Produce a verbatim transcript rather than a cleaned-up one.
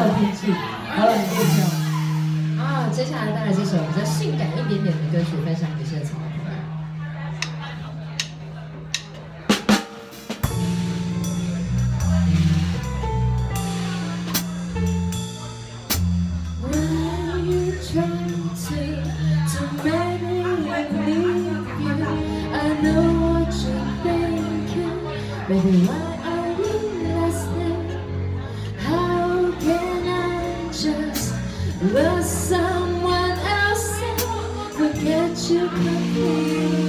的天气。好了，你继续。啊，接下来带来这首比较性感一点点的歌曲，分享给现场的朋友。 Baby, why are we listening? How can I just love someone else and forget you completely?